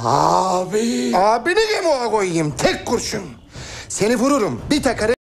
Abi. Abini yemeğe koyayım tek kurşun. Seni vururum bir takarım.